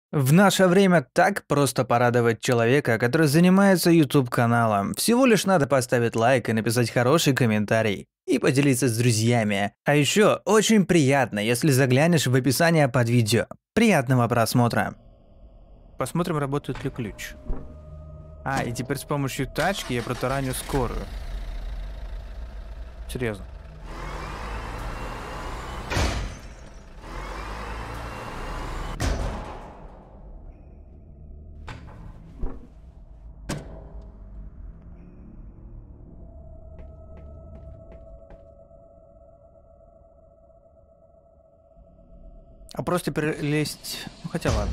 В наше время так просто порадовать человека, который занимается YouTube-каналом. Всего лишь надо поставить лайк и написать хороший комментарий. И поделиться с друзьями. А еще очень приятно, если заглянешь в описание под видео. Приятного просмотра. Посмотрим, работает ли ключ. И теперь с помощью тачки я протараню скорую. Серьезно. А просто перелезть... Ну, хотя ладно.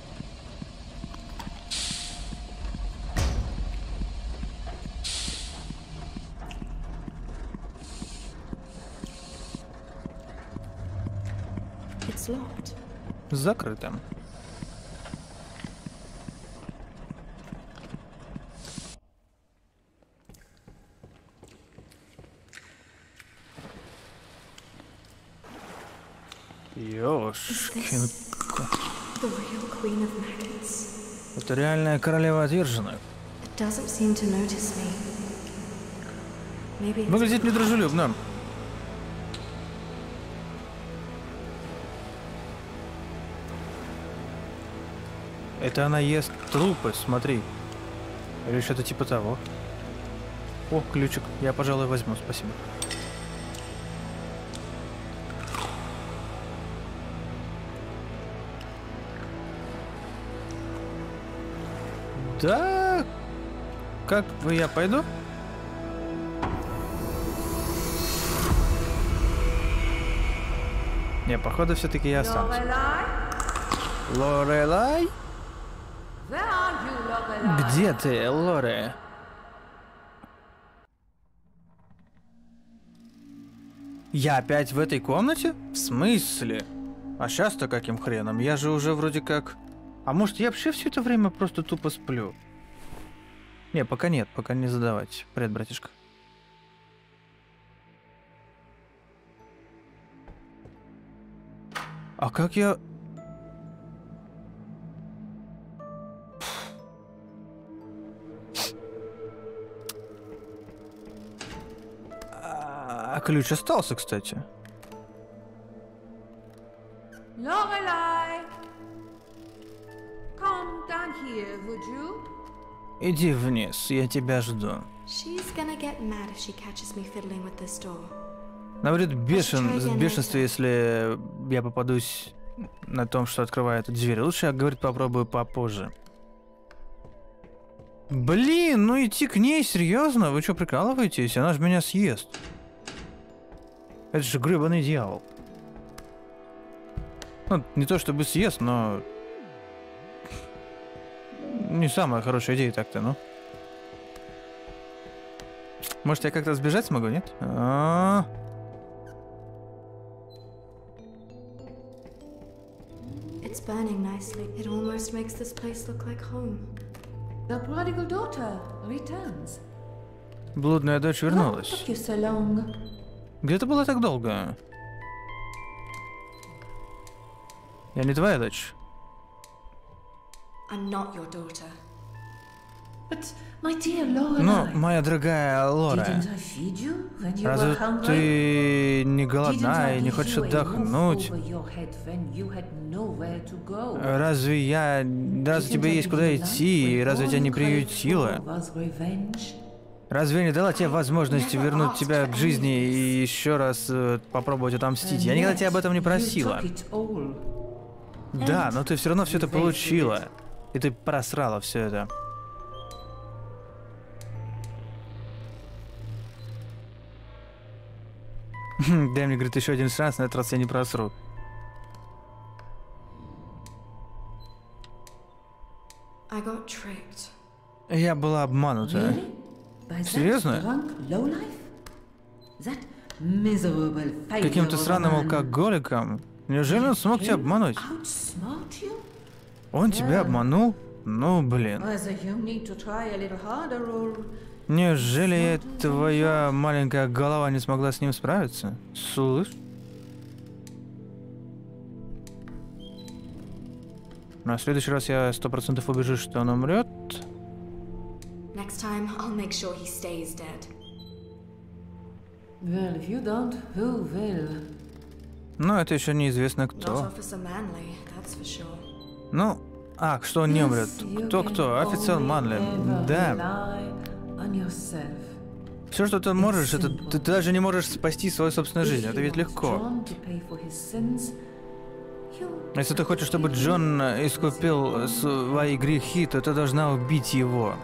It's locked. Закрыто. Ёшкин. The real queen of maggots. Это реальная королева отверженных. It doesn't seem to notice me. Maybe it's Выглядит недружелюбно. Это она ест трупы, смотри. Или что-то типа того. О, ключик. Я, пожалуй, возьму, спасибо. Да, как бы я пойду? Не, походу, все-таки я останусь. Лорелай? Где ты, Лоре? Я опять в этой комнате? В смысле? А сейчас-то каким хреном? Я же уже вроде как... А может, я вообще все это время просто тупо сплю? Не, пока нет, пока не задавать. Привет, братишка. А как я... А ключ остался, кстати. Lorelei, come down here, would you? Иди вниз, я тебя жду. She's gonna get mad if she catches me fiddling with this door. Она будет в бешенстве, если я попадусь на том, что открываю эту дверь. Лучше я, говорит, попробую попозже. Блин, ну идти к ней, серьезно? Вы что, прикалываетесь? Она же меня съест. Это же гребаный дьявол. Ну, не то чтобы съест, но... Не самая хорошая идея так-то, ну. Может, я как-то сбежать смогу, нет? It's burning nicely. It almost makes this place look like home. The prodigal daughter returns. Блудная дочь What вернулась. took you so long? Где ты была так долго? Я не твоя дочь. I'm not your daughter. But, my dear Lorelei, Ну, моя дорогая Лора, didn't I feed you when you were разве hungry? ты не Didn't голодна I и не give хочешь you a roof отдохнуть? over your head when you had nowhere to go? Разве тебе есть куда идти, и разве тебя не приютила? Разве я не дала тебе возможность вернуть тебя к жизни и еще раз попробовать отомстить? Я никогда тебя об этом не просила. Да, но ты все равно все это получила. И ты просрала все это. Дай мне, говорит, еще один шанс, на этот раз я не просру. I got tricked. Я была обманута. Серьезно? Каким-то странным алкоголиком? Неужели он смог тебя обмануть? Он тебя обманул? Ну, блин. Неужели твоя маленькая голова не смогла с ним справиться? Слышь? На следующий раз я 100% убежусь, что он умрет. Next time, I'll make sure he stays dead. Well, if you don't, who will? Но это еще неизвестно Not кто. Officer Manley, that's for sure. Ну, что он не умрет? Yes, you Кто? can Офицер only Манли. ever Да. rely on yourself. Все, что ты можешь, это simple. ты даже не можешь спасти свою собственную жизнь. Это ведь легко. Если ты хочешь, чтобы Джон искупил свои грехи, то ты должна убить его.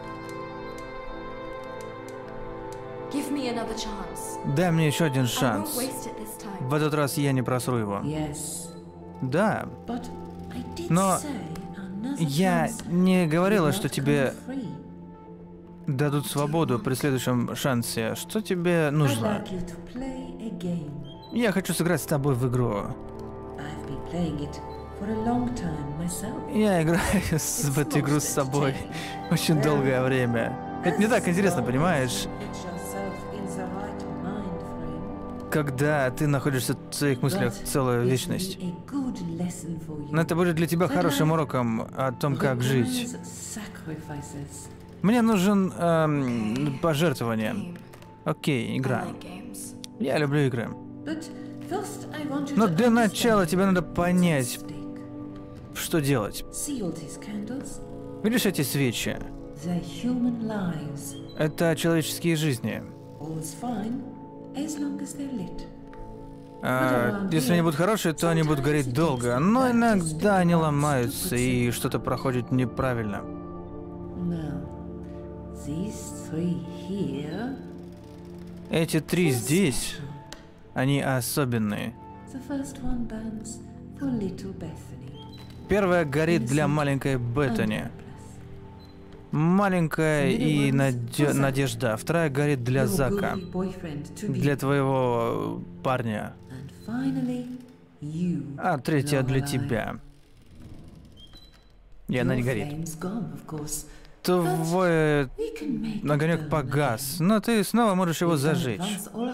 Give me another chance. Дай мне еще один I won't шанс. waste it this time. В этот раз я не просру его. Yes, Да, but I did Но say another я chance не will говорила, not что come тебе free. дадут свободу при следующем шансе. Что тебе I'd нужно? like you to play a game. Я хочу сыграть с тобой в игру. I've been playing it for a long time myself. Я играю в эту игру с собой очень долгое время. Это не так интересно, понимаешь? Get yourself in the right mind frame. Когда ты находишься в своих мыслях целую вечность. It will be a good lesson for you. Но это будет для тебя хорошим уроком о том, как жить. Requires sacrifices. Мне нужен пожертвование. Game. Окей, I игра. like games. Я люблю игры. But first I want you Но to для начала understand тебе надо what's at понять, stake. что делать. See all these candles? Видишь эти свечи? They're human lives. Это человеческие жизни. All's fine as long as they're lit. Если они будут хорошие, то они будут гореть долго. Но иногда они ломаются, и что-то проходит неправильно. Now, these three here. Эти три здесь, они особенные. The first one burns for little Bethany. Первая горит для маленькой Беттани. Маленькая и Надежда. Вторая горит для Зака. Для твоего парня. А третья для тебя. И она не горит. Твой огонек погас, но ты снова можешь его зажечь.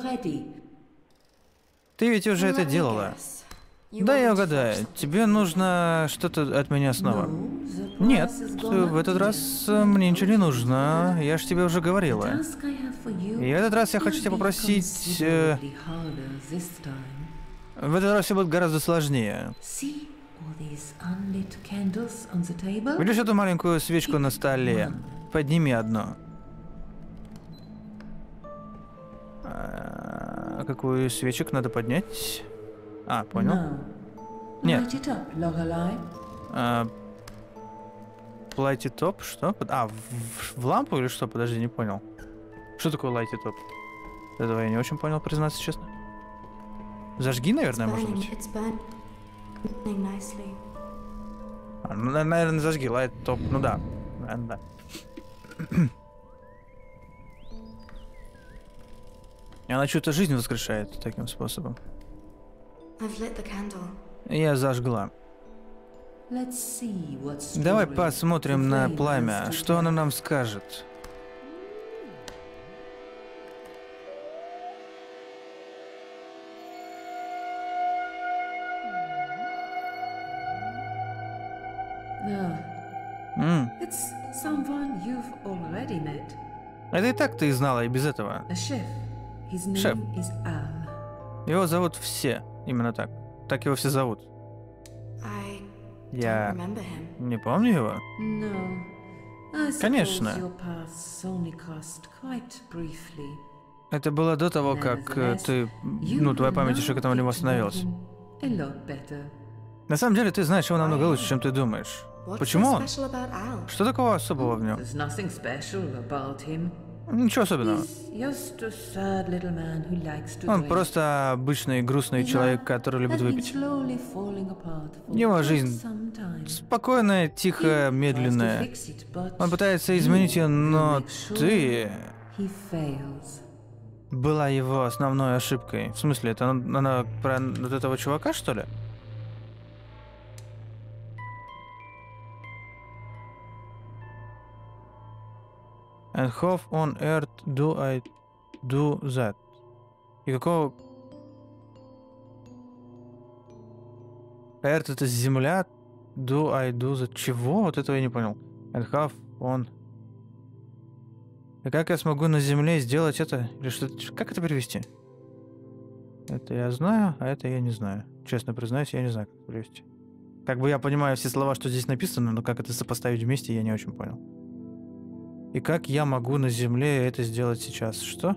Ты ведь уже это делала. Да, я угадаю. Тебе нужно что-то от меня снова. Нет, в этот раз мне ничего не нужно. Я ж тебе уже говорила. И в этот раз я хочу тебя попросить... В этот раз все будет гораздо сложнее. Видишь эту маленькую свечку на столе? Подними одну. Какую свечек надо поднять? Понял. Нет. Light it up? Что? В лампу или что? Подожди, не понял. Что такое light it up? Этого я не очень понял, признаться честно. Зажги, наверное, может быть. It's burning nicely. Наверное, зажги light it up. Ну да. Да. И она чью-то жизнь воскрешает таким способом. I've lit the candle. Я зажгла. Давай посмотрим на пламя, что оно нам скажет. It's someone you've already met. Это и так ты знала и без этого. A chef. His Шеф. name is Al. Его зовут все. Именно так. Так его все зовут. I don't Я remember him. не помню его. No. I suppose Конечно. your paths only crossed quite briefly. Это было до того, как ты... твоя память еще к этому не восстановилась. A lot better. На самом деле, ты знаешь его намного лучше, чем ты думаешь. What's Почему so он? special about Al? Что такого особого в нем? There's nothing special about him. Ничего особенного. He's just a sad little man who likes to Он drink. просто обычный грустный человек, который любит Has been выпить. slowly falling apart for Его quite жизнь some time. спокойная, тихая, Tries to медленная. fix it, but Он пытается изменить ее, но ты he fails. была его основной ошибкой. В смысле, это она про вот этого чувака, что ли? And how on earth do I do that? И какого... Earth — это земля, do I do the... Чего? Вот этого я не понял. And have on... И как я смогу на земле сделать это? Или что... Как это перевести? Это я знаю, а это я не знаю. Честно признаюсь, я не знаю, как это перевести. Как бы я понимаю все слова, что здесь написано, но как это сопоставить вместе, я не очень понял. И как я могу на земле это сделать сейчас? Что?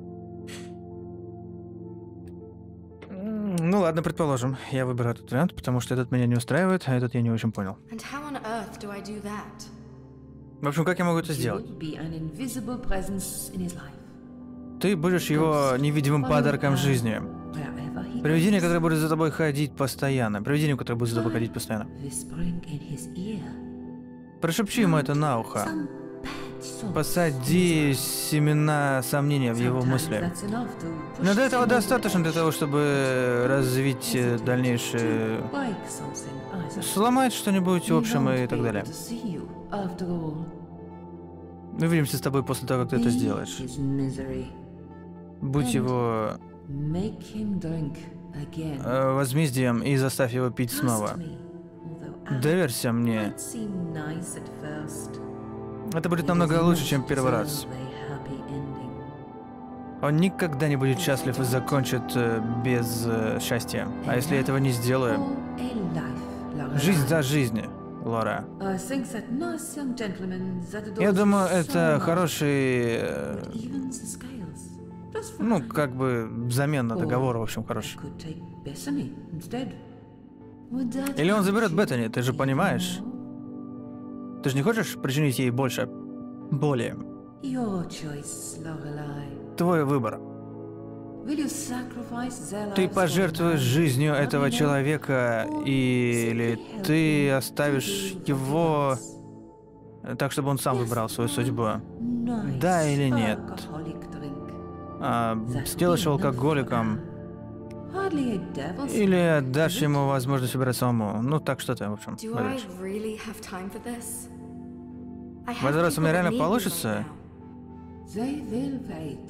Ну ладно, предположим. Я выберу этот вариант, потому что этот меня не устраивает, а этот я не очень понял. And how on earth do I do that? В общем, как я могу это сделать? You'll be an invisible presence in his life. Ты будешь его невидимым подарком жизни. Wherever he Привидение, goes, которое будет за тобой ходить постоянно. Привидение, которое будет за тобой ходить постоянно. whispering in his ear. Прошепчи ему это на ухо. Some bad thoughts. Посади семена сомнения в его Sometimes мысли. that's enough to push Но до этого him достаточно over для the того, edge. чтобы развить дальнейшие... To break something, either. Сломать что-нибудь, в He общем, won't и так be able далее. to see you, after all. Мы увидимся с тобой после того, как ты это Be сделаешь. his misery. Будь его Make him drink again. возмездием и заставь его пить Trust снова. me, although Доверься мне. might seem nice at first. Это будет He намного does лучше, not чем первый раз. deserve a happy ending. Он никогда не будет счастлив и закончит без счастья. А если я этого не сделаю... Oh, a life, Lorelei. Жизнь за жизнь, Лора. I think that nice young gentleman that adores Я думаю, you so это much хороший... evens the scales. Just for Ну, fun. как бы замена договора, в общем, I хороший. could take Bethany instead. Would that Или он заберет hurt you Беттани, ты же понимаешь. anymore? Ты же не хочешь причинить ей больше боли? Your choice, Lorelei. Твой выбор. Will you sacrifice their Ты lives for пожертвуешь mine? жизнью Let этого me know. человека, Or или simply help ты him оставишь to do его what he wants. так, чтобы он сам выбрал свою судьбу. Nice Да или нет? alcoholic drink. Сделаешь его алкоголиком, Hardly a devil's или drink, отдашь is it? ему возможность выбирать самому. Ну, так что ты, в общем, Do I выберешь. really have time for this? I В have этот раз у people меня that реально need me получится. right now. They will wait.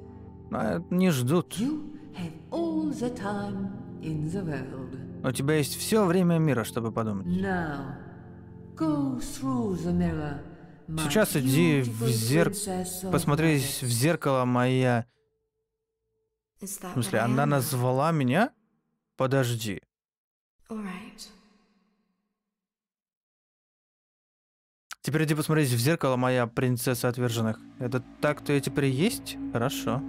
Не ждут. You have all the time in the world. У тебя есть все время мира, чтобы подумать. Now, go through the mirror. my Сейчас иди в beautiful princess of посмотреть в light. зеркало моя... Is that В смысле, what I она am now? назвала меня? Подожди. All right. Теперь иди посмотреть в зеркало, моя принцесса отверженных. Это так-то я теперь есть? Хорошо.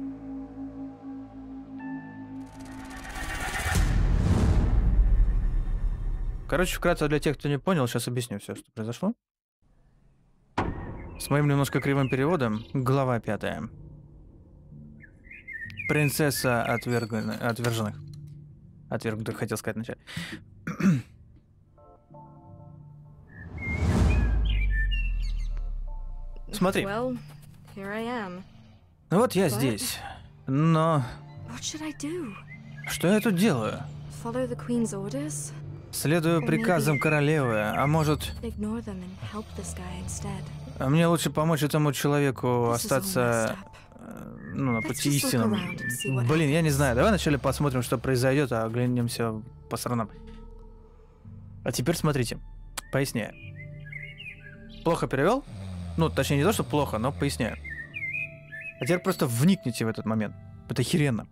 Короче, вкратце для тех, кто не понял, сейчас объясню все, что произошло. С моим немножко кривым переводом. Глава 5. Принцесса отверженных. Отвергнутых, хотел сказать вначале. Смотри, Well, here I am. вот я здесь. Но What should I do? что я тут делаю? Follow the Queen's orders? Следую приказам королевы, а может, Ignore them and help this guy instead? мне лучше помочь этому человеку This is all остаться, messed ну, на Let's пути just look истинном. around and see what Блин, я не happens. знаю. Давай вначале посмотрим, что произойдет, а оглянемся по сторонам. А теперь смотрите, поясняю. Плохо перевел? Ну, точнее, не то, что плохо, но поясняю. А теперь просто вникните в этот момент. Это охеренно.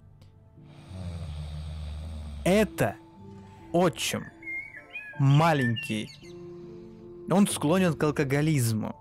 Это отчим. Маленький. Он склонен к алкоголизму.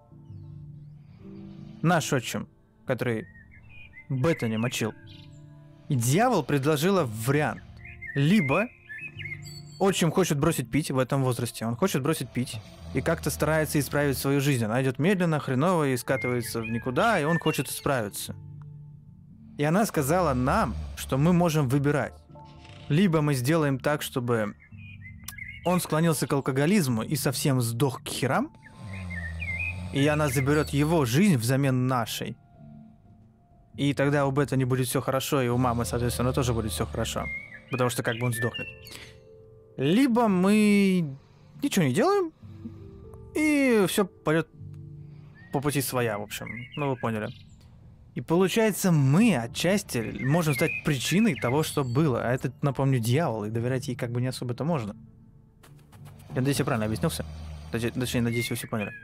Наш отчим, который Беттани мочил. И дьявол предложила вариант. Либо отчим хочет бросить пить в этом возрасте. Он хочет бросить пить и как-то старается исправить свою жизнь. Она идет медленно, хреново и скатывается в никуда, и он хочет исправиться. И она сказала нам, что мы можем выбирать. Либо мы сделаем так, чтобы он склонился к алкоголизму и совсем сдох к херам, и она заберет его жизнь взамен нашей. И тогда у Беттани будет все хорошо, и у мамы, соответственно, тоже будет все хорошо. Потому что как бы он сдохнет. Либо мы ничего не делаем, и все пойдет по пути своя, в общем. Ну, вы поняли. И получается, мы отчасти можем стать причиной того, что было. А это, напомню, дьявол, и доверять ей как бы не особо-то можно. Я надеюсь, я правильно объяснился. Точнее, надеюсь, вы все поняли.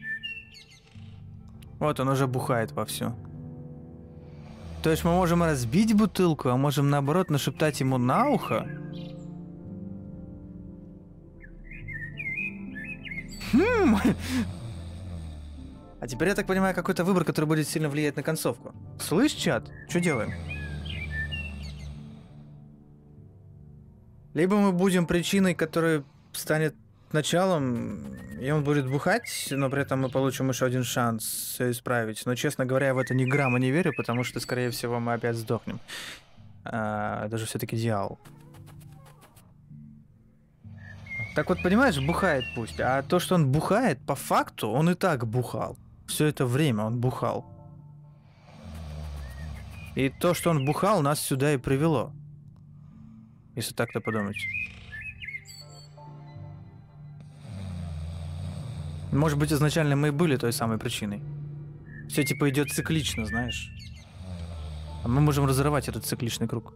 Вот он уже бухает вовсю. То есть мы можем разбить бутылку, а можем наоборот нашептать ему на ухо. А теперь я так понимаю, какой-то выбор, который будет сильно влиять на концовку. Слышь, чат, что делаем? Либо мы будем причиной, которая станет началом, и он будет бухать, но при этом мы получим еще один шанс все исправить. Но, честно говоря, я в это ни грамма не верю, потому что, скорее всего, мы опять сдохнем. Это же все-таки дьявол. Так вот, понимаешь, бухает пусть. А то, что он бухает, по факту, он и так бухал. Все это время он бухал. И то, что он бухал, нас сюда и привело. Если так-то подумать. Может быть, изначально мы и были той самой причиной. Все типа идет циклично, знаешь. А мы можем разорвать этот цикличный круг.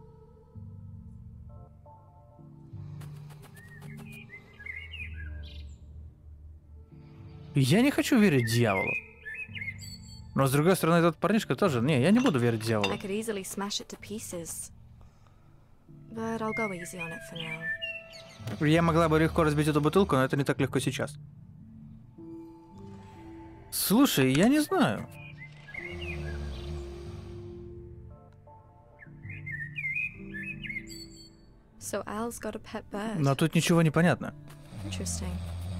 Я не хочу верить дьяволу. Но с другой стороны, этот парнишка тоже... Не, я не буду верить дьяволу. I could easily smash it to pieces. But I'll go easy on it for now. Я могла бы легко разбить эту бутылку, но это не так легко сейчас. Слушай, я не знаю. So Al's got a pet bird. Но тут ничего не понятно. Interesting.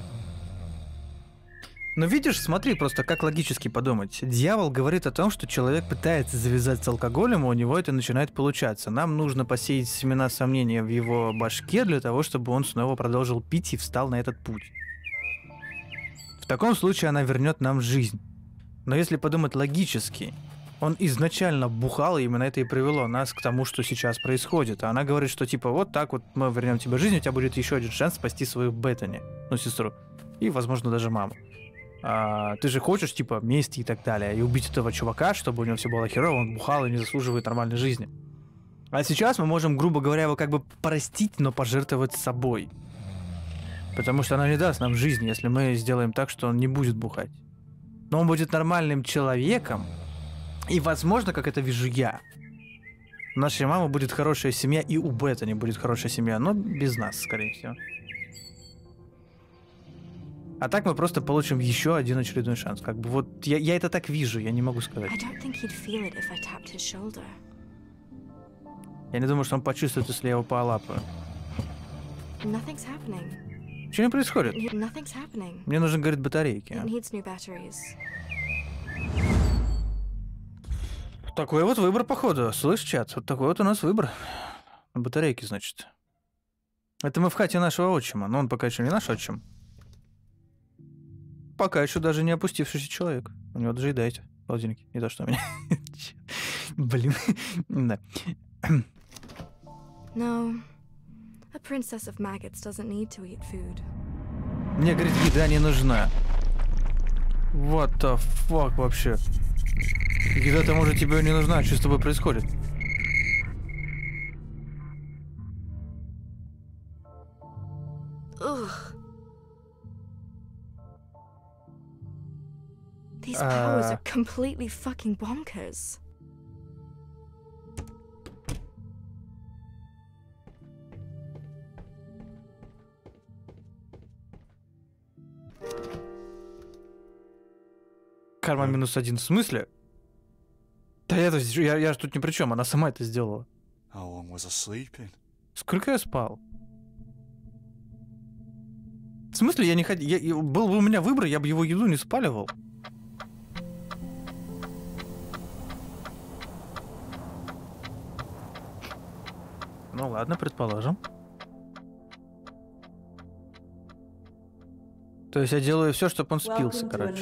Но видишь, смотри, просто как логически подумать. Дьявол говорит о том, что человек пытается завязать с алкоголем, и у него это начинает получаться. Нам нужно посеять семена сомнения в его башке для того, чтобы он снова продолжил пить и встал на этот путь. В таком случае она вернет нам жизнь. Но если подумать логически, он изначально бухал, и именно это и привело нас к тому, что сейчас происходит. А она говорит, что типа вот так вот мы вернем тебе жизнь, у тебя будет еще один шанс спасти свою Беттани, ну сестру, и возможно даже маму. Ты же хочешь, типа, мести и так далее, и убить этого чувака, чтобы у него все было херово, он бухал и не заслуживает нормальной жизни. А сейчас мы можем, грубо говоря, его как бы простить, но пожертвовать собой. Потому что она не даст нам жизни, если мы сделаем так, что он не будет бухать. Но он будет нормальным человеком, и, возможно, как это вижу я, у нашей мамы будет хорошая семья, и у Беттани будет хорошая семья, но без нас, скорее всего. А так мы просто получим еще один очередной шанс. Как бы вот я это так вижу, я не могу сказать. I don't think he'd feel it if I tapped his shoulder. Я не думаю, что он почувствует, если я его полапаю. Nothing's happening. Ничего не происходит. Nothing's happening. Мне нужны, говорит, батарейки. It needs new batteries. Такой вот выбор, походу. Слышь, чат, вот такой вот у нас выбор. Батарейки, значит. Это мы в хате нашего отчима, но он пока еще не наш отчим. Пока еще даже не опустившийся человек. У него даже еда есть в холодильнике. Не то, что у меня. Блин. Да. No. A princess of maggots doesn't need to eat food. Мне, говорит, еда не нужна. What the fuck вообще? Еда-то, может, тебе не нужна. Что с тобой происходит? Ugh. These powers are completely fucking bonkers. Карма -1. В смысле? Да я же тут ни при чем, она сама это сделала. Сколько я спал? В смысле, я не ходил. Был бы у меня выбор, я бы его еду не спаливал. Ну ладно, предположим. То есть я делаю все, чтобы он спился, короче.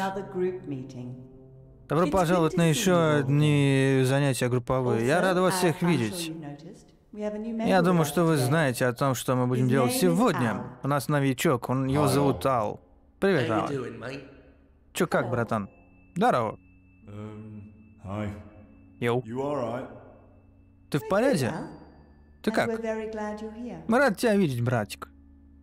Добро пожаловать на еще одни занятия групповые. Я рад вас всех видеть. Я думаю, что вы знаете о том, что мы будем делать сегодня. У нас новичок, его зовут Ал. Привет, Ал. Чё, как, братан? Здорово. Йоу. Ты в порядке? Ты как? Мы рады тебя видеть, братик.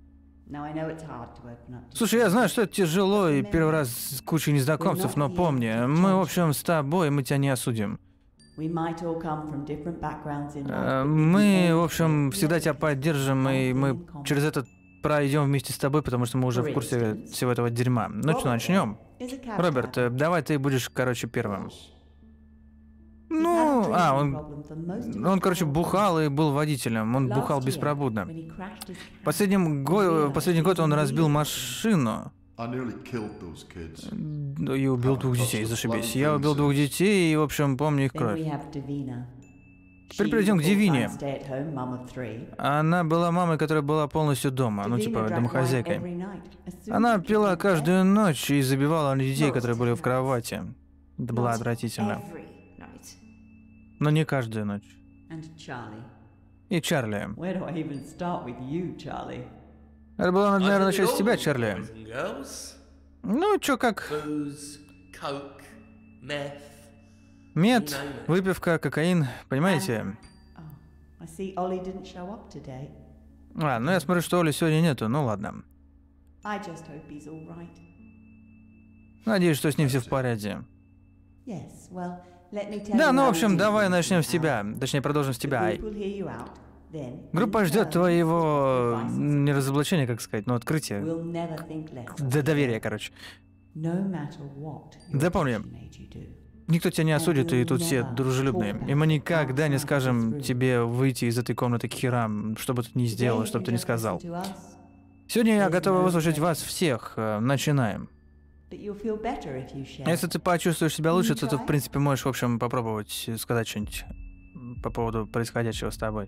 Now I know it's hard to open up to Слушай, я знаю, что это тяжело и первый раз с кучей незнакомцев, но помни, мы, в общем, с тобой, мы тебя не осудим. We might all come from different backgrounds in life, but Мы, we в общем, всегда тебя поддержим, и мы через это пройдем вместе с тобой, потому что мы уже в курсе всего этого дерьма. Ну что, начнем? is a cab Роберт, driver. давай ты будешь, короче, первым. He's had a Ну, drinking problem for most of his он, короче, adult бухал и был водителем. Он life. бухал Last year, беспробудно. when he crashed his cab, Последний год он разбил машину I nearly killed those kids. и убил 2 детей, зашибись. Я убил 2 детей и, в общем, помню их Then we кровь. have Davina. Теперь She перейдем к was a Девине. full-time stay-at-home mum of 3. Она была мамой, которая была полностью дома, ну, Davina типа, drank wine домохозяйкой. every night. As soon Она as she пила came to каждую bed, ночь и забивала на детей, которые были в кровати. Это было Not отвратительно. every night. Но не каждую ночь. And Charlie. И Чарли. Where do I even start with you, Charlie? Это было, I наверное, did начать it с тебя, all, Чарли. boys and girls. Ну, чё как? Booze, coke, meth. Мед, выпивка, кокаин, понимаете? Oh, I see Ollie didn't show up today. Ну я смотрю, что Оли сегодня нету, ну ладно. I just hope he's all right. Надеюсь, что с ним все в порядке. Yes, well, let me tell Да, you ну, в how общем, it is давай when начнем you с тебя. Точнее, продолжим с The тебя. group will hear you out, then, Группа in ждет turn, твоего advice. не разоблачения, как сказать, но открытия. We'll never think less of До you. доверия, короче. No matter what your Запомни. addiction made you do. Никто тебя не осудит, и тут все дружелюбные. И мы никогда не скажем тебе выйти из этой комнаты к херам, что бы ты ни сделал, Today что бы you ты ни can just сказал. listen to us, Сегодня я готова выслушать вас всех. Начинаем. but you'll feel better if you share. Если ты почувствуешь себя лучше, то ты, в принципе, можешь, в общем, попробовать сказать что-нибудь по поводу происходящего с тобой.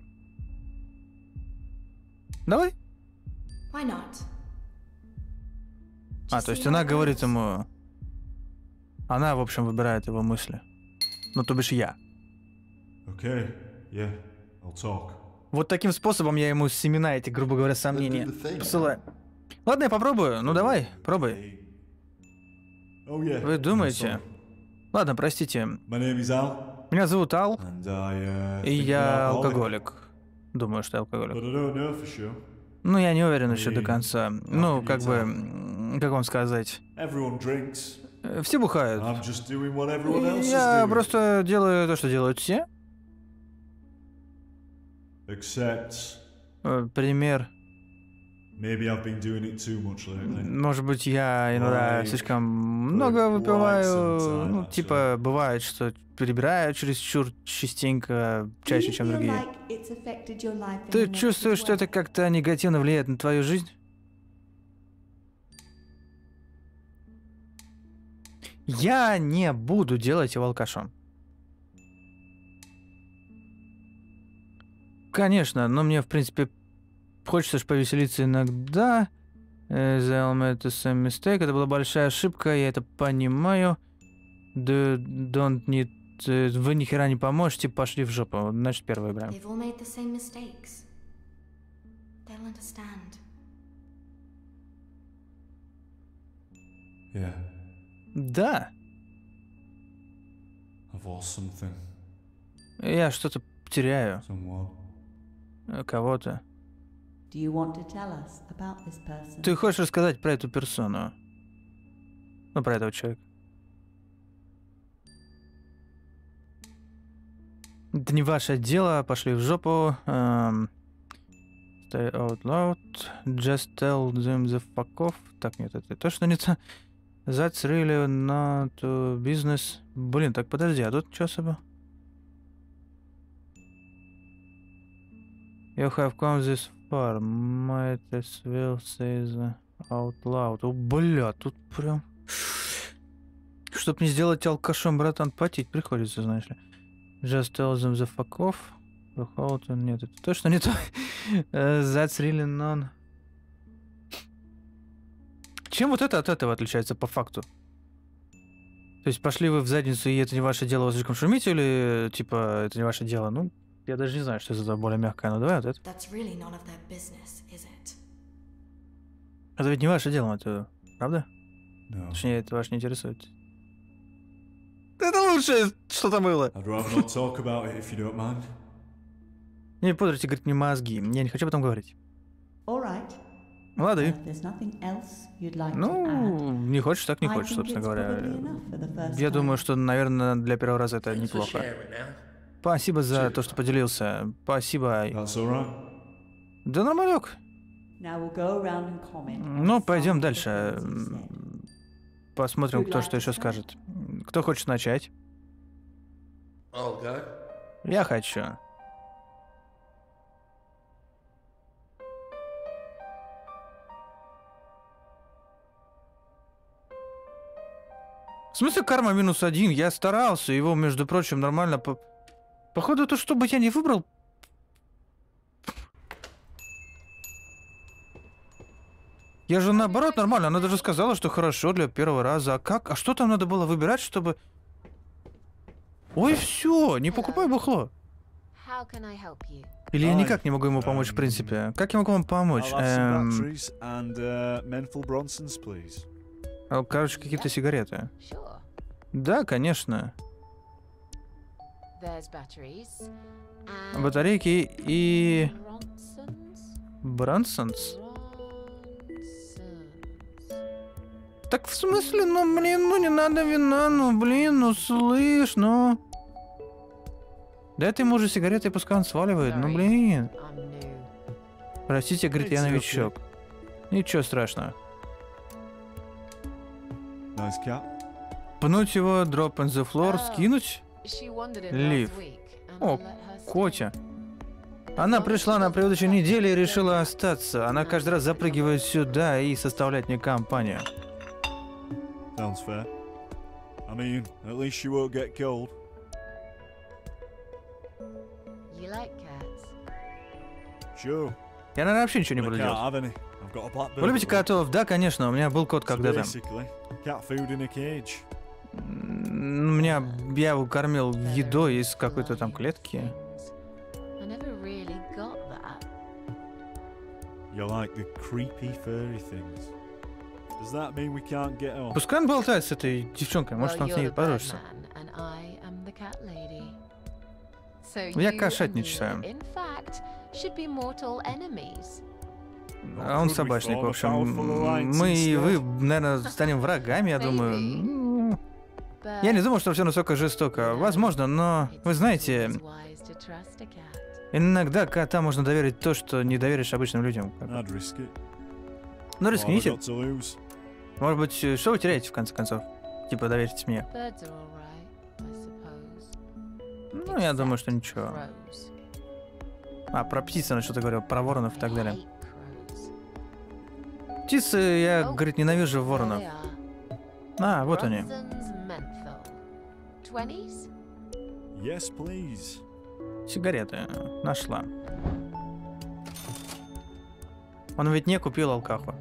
Давай. Why not? То есть она говорит ему... Она, в общем, выбирает его мысли. Ну, то бишь я. Okay, yeah, I'll talk. Вот таким способом я ему семена эти, грубо говоря, сомнения посылаю. Ладно, я попробую. Ну, давай, пробуй. Oh yeah. Вы думаете? Ладно, простите. My name is Al, Меня зовут Ал, and I и think я I'm alcoholic. алкоголик. Думаю, что я алкоголик. But I don't know for sure. Ну, я не уверен еще до конца. Ну, как бы... Как вам сказать? Everyone drinks. Все бухают. I'm just doing what everyone else is Я doing. просто делаю то, что делают все. Except, Пример. maybe I've been doing it too much lately. Может быть, я иногда Like, слишком много quite выпиваю. some Ну, time, типа, бывает, что перебираю чересчур частенько, чаще, Do you чем feel другие. like it's affected your life in a Ты negative чувствуешь, что way? это как-то негативно влияет на твою жизнь? Я не буду делать его алкашом. Конечно, но мне, в принципе, хочется ж повеселиться иногда. The made the same mistake. Это была большая ошибка, я это понимаю. Don't need... Вы ни хера не поможете, пошли в жопу. Значит, первый выбираем. They've all made the same mistakes. They'll understand. Yeah, Да, I've lost something, я что-то теряю. someone. Кого-то. Do you want to tell us about this person? Ты хочешь рассказать про эту персону? Ну, про этого человека. Это не ваше дело, пошли в жопу. Stay out loud. Just tell them the fuck off. Так, нет, это точно не то. That's really not business. Блин, так подожди, а тут что особо? You have come this far. Might as well say the out loud. О, бля, тут прям... Чтоб не сделать алкашом, братан, потеть приходится, знаешь ли. Just tell them the fuck off. Нет, это точно не то. That's really none. Чем вот это от этого отличается по факту? То есть пошли вы в задницу, и это не ваше дело, вы слишком шумите, или типа это не ваше дело? Ну, я даже не знаю, что это более мягкое, но давай вот это. That's really none of their business, is it? Это ведь не ваше дело, это правда? No. Точнее, это вас не интересует. Это лучшее, что там было. I'd rather not talk about it if you don't mind. Не пудрите, говорит, мне мозги. Я не хочу об этом говорить. All right. Лады. There's nothing else you'd like to Ну, add? не хочешь, так не I хочешь, think собственно it's говоря. probably enough for the first Я time. думаю, что, наверное, для первого раза это Thanks for неплохо. sharing now. Спасибо за то, что поделился. Спасибо. That's alright. Да нормалек. Now we'll go around and comment on Ну, some пойдем of the дальше. things you said. Посмотрим, Who'd кто like что to еще start? скажет. Кто хочет начать? I'll go. Я хочу. В смысле карма -1? Я старался, его, между прочим, нормально Походу, то, что бы я не выбрал... Я же наоборот нормально, она даже сказала, что хорошо для первого раза. А как? А что там надо было выбирать, чтобы... Ой, все, не покупай бухло. How can I help you? Или я никак не могу ему помочь, в принципе. Как я могу вам помочь? I'll have some batteries and menthol Bronsons, please. Короче, какие-то сигареты. Sure. Да, конечно. There's batteries. And Батарейки и... Bronsons? Брансонс? Bronsons. Так в смысле, ну блин, ну не надо вина, ну блин, ну слышь, ну... Да ты ему уже сигареты, пускай он сваливает, ну блин. I'm new. Простите, говорит, я новичок. Ничего страшного. Nice cat. Пнуть его, drop on the floor, скинуть? She wandered in Leave. last week, and О, I let her stay. Котя. Она пришла на предыдущей неделе и решила остаться. Она каждый раз запрыгивает сюда и составляет мне компанию. Sounds fair. I mean, at least she won't get killed. You like cats? Sure. Я, наверное, вообще ничего не But I буду can't делать. have any. I've got a black Вы любите bird. котов? Да, конечно, у меня был кот So когда-то. basically, cat food in a cage. Я его кормил едой из какой-то там клетки. I never really got that. You like the creepy furry things. Does that mean we can't get on? Пускай он болтает с этой девчонкой, может, Well, он с you're ней the bird подружится. man, and I am the cat lady. So Я you and кошатничаю. me, in fact, should be mortal enemies. А он Could we собачник, в form a общем. powerful alliance Мы и вы, instead? наверное, станем врагами, я думаю. Maybe. Я не But думаю, что все настолько жестоко. Возможно, но, it's вы знаете, always wise to trust a cat. иногда кота можно доверить то, что не доверишь обычным людям. I'd risk it. Ну, What have I рискните. got to lose? Может быть, что вы теряете, в конце концов? Типа, доверьтесь мне. Birds are all right, I suppose. Ну, я думаю, что ничего. Crows. А, про птиц она что-то говорила, про воронов и так далее. I hate crows. Птицы, я, Oh, говорит, ненавижу there воронов. they are. А, вот они. Bronson's menthol. 20s? Yes, please. Сигареты. Нашла. Он ведь не купил алкаху.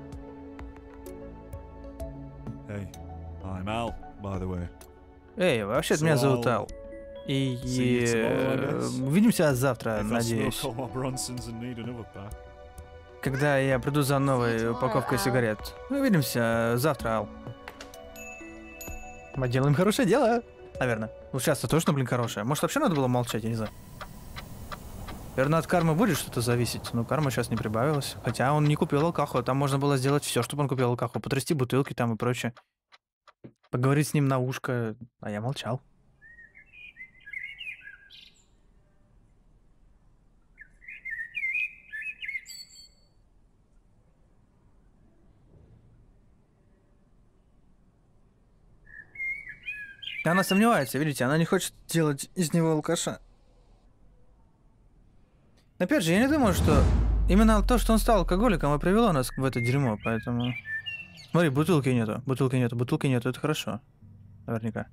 Hey, I'm Al, by the way. Эй, вообще-то меня зовут Ал. И See you tomorrow, I guess. увидимся завтра, If I надеюсь. smoke all my Bronsons and need another pack. Когда я приду за новой упаковкой Al. сигарет. Увидимся завтра, Ал. Мы делаем хорошее дело. Наверное. Ну, сейчас-то точно, блин, хорошее. Может, вообще надо было молчать, я не знаю. Наверное, от кармы будет что-то зависеть. Но карма сейчас не прибавилась. Хотя он не купил алкаху. Там можно было сделать все, чтобы он купил алкаху. Потрясти бутылки там и прочее. Поговорить с ним на ушко. А я молчал. Она сомневается, видите, она не хочет делать из него алкаша. Опять же, я не думаю, что именно то, что он стал алкоголиком, и привело нас в это дерьмо, поэтому... Смотри, бутылки нету, это хорошо. Наверняка.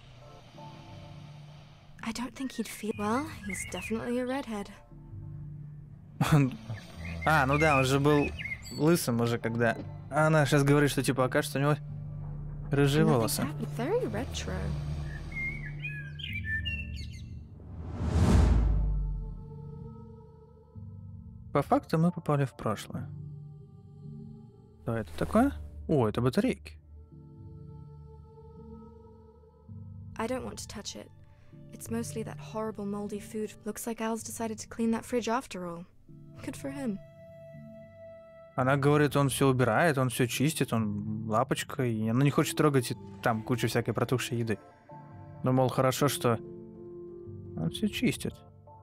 I don't think he'd feel. Well, he's definitely a redhead. А, ну да, он же был лысым уже, когда... А она сейчас говорит, что типа окажется у него рыжие Nothing's волосы. happened. Very retro. По факту мы попали в прошлое. Что это такое? О, это батарейки. I don't want to touch it. It's mostly that horrible moldy food. Looks like Al's decided to clean that fridge after all. Good for him. Она говорит, он все убирает, он все чистит, он лапочка, и она не хочет трогать и там кучу всякой протухшей еды. Но, мол, хорошо, что он все чистит.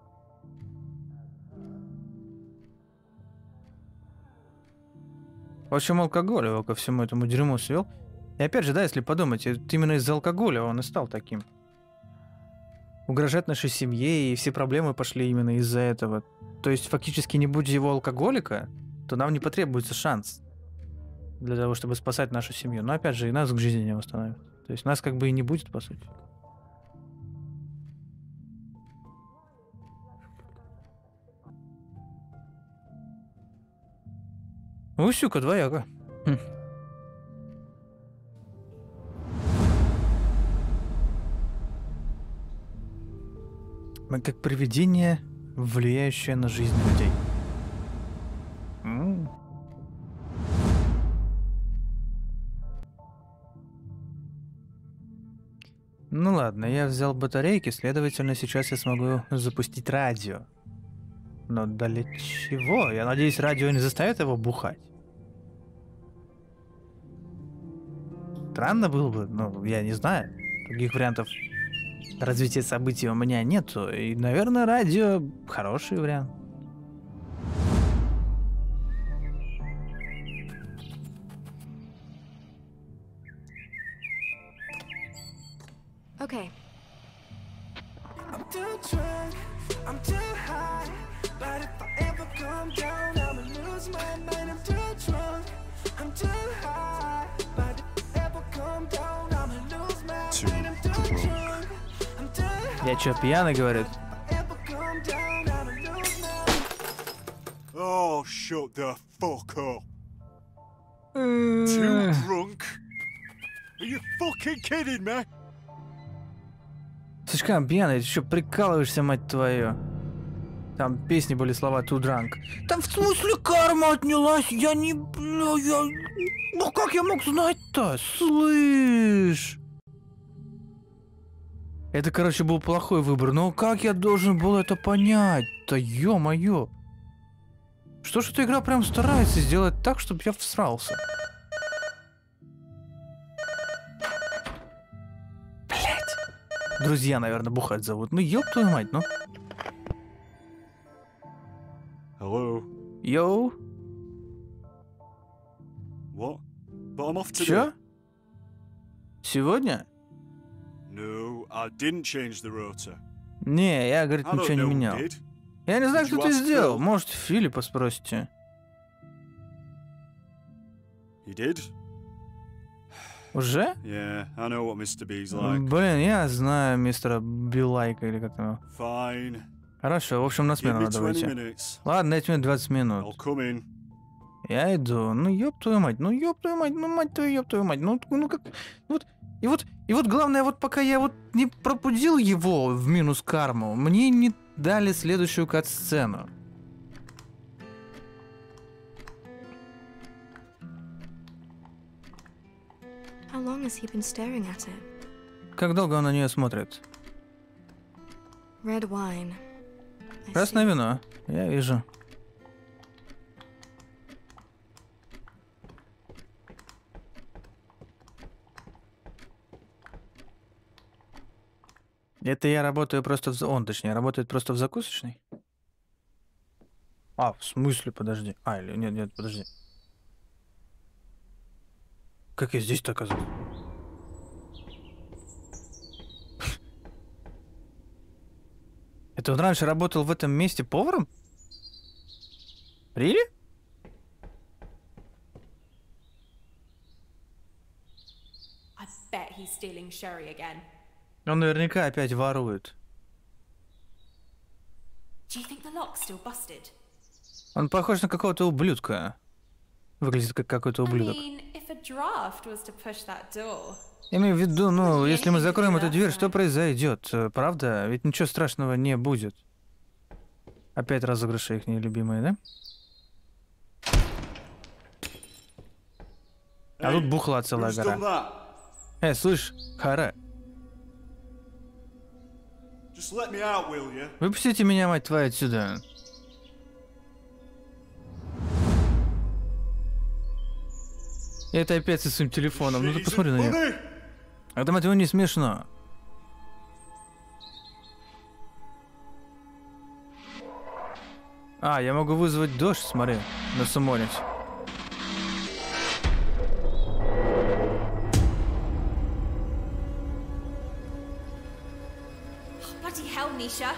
В общем, алкоголь его ко всему этому дерьму свел. И опять же, да, если подумать, это именно из-за алкоголя он и стал таким. Угрожать нашей семье, и все проблемы пошли именно из-за этого. То есть, фактически, не будь его алкоголика, то нам не потребуется шанс для того, чтобы спасать нашу семью. Но опять же, и нас к жизни не восстановит. То есть нас как бы и не будет, по сути. Усюка двояко. Мы как привидение, влияющее на жизнь людей. Ну ладно, я взял батарейки, следовательно, сейчас я смогу запустить радио. Но для чего? Я надеюсь, радио не заставит его бухать. Странно было бы, но я не знаю. Других вариантов развития событий у меня нету. И, наверное, радио хороший вариант. Okay. I'm too drunk, I'm too high, but if I ever come down, I'ma lose my mind. I'm too drunk, I'm too high, but if I ever come down, I'ma lose my mind. I'm too drunk, I'm too high. Я чё, пьяный, говорит? Ever come down, I'ma lose my. Oh, shut the fuck up. Too drunk? Are you fucking kidding me? Слишком пьяный, ты что, прикалываешься, мать твою? Там песни были слова too drunk. Там в смысле карма отнялась? Я не... Бля, я... Ну как я мог знать-то? Слышь! Это, короче, был плохой выбор. Но как я должен был это понять-то? Ё-моё! Что ж эта игра прям старается сделать так, чтобы я всрался? Друзья, наверное, бухать зовут. Ну, ёб твою мать, ну. Hello? Йоу. What? But I'm off today. Чё? Сегодня? No, I didn't change the rota. Не, я, говорит, I don't ничего не know who менял. did. Я не знаю, Did кто you ты ask сделал. Phil? Может, Филиппа спросите. He did? Уже? Yeah, I know what Mr. B's like. Блин, я знаю мистера Билайка или как там его. Fine. Хорошо, в общем, на Give смену me надо 20 выйти. minutes. Ладно, дайте мне 20 I'll минут. come in. Я иду. Ну, ёб твою мать, ну, ёб твою мать, ну, мать твою, ёб твою мать. Ну как... И вот главное, вот пока я вот не пробудил его в минус карму, мне не дали следующую кат-сцену. How long has he been staring at it? Как долго он на нее смотрит? Red wine. I Красное see. вино. Я вижу. Это я работаю просто в... Он, точнее, работает просто в закусочной? А, в смысле, подожди. А, или... Нет, подожди. Как я здесь-то оказался? Это он раньше работал в этом месте поваром? Really? I bet he's stealing sherry again. Он наверняка опять ворует. Do you think the lock's still busted? Он похож на какого-то ублюдка. Выглядит как какой-то ублюдок. I mean, if a draft was to push that door. Я имею в виду, ну, если мы закроем эту дверь, что произойдет? Правда? Ведь ничего страшного не будет. Опять розыгрыши их нелюбимые, да? А тут бухла целая Who's done гора. that? Слышь, Хара, Just let me out, will you? выпустите меня, мать твою, отсюда. И это опять со своим телефоном. Ну ты Shit посмотри на isn't нее. funny. А там этого не смешно. А, я могу вызвать дождь, смотри, на суммонить. Bloody hell, Nisha.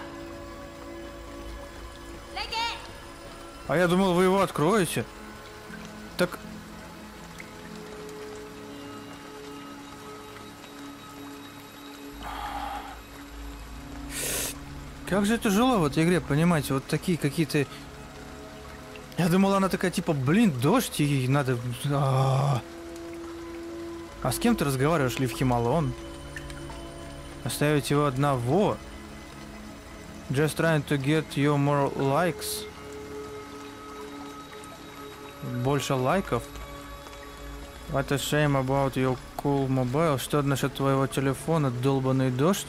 Leg it! А я думал, вы его откроете. Так... Как же тяжело в этой игре, понимаете, вот такие какие-то... Я думал, она такая, типа, блин, дождь, и ей надо... А с кем ты разговариваешь, Лив Хималон? Оставить его одного? Just trying to get you more likes. Больше лайков? What a shame about your cool mobile. Что насчет твоего телефона, долбаный дождь?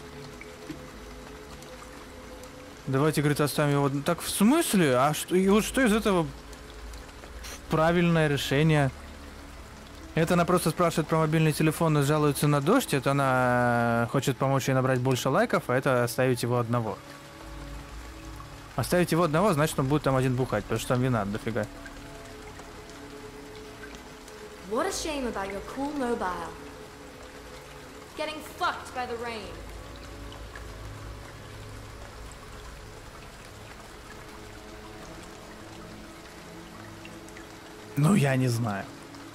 Давайте, говорит, оставим его. Так в смысле? А что, и вот что из этого правильное решение? Это она просто спрашивает про мобильный телефон и жалуется на дождь. Это она хочет помочь ей набрать больше лайков, а это оставить его одного. Оставить его одного, значит, он будет там один бухать, потому что там вина дофига. What a shame about your cool mobile. Getting fucked by the rain. Ну, я не знаю.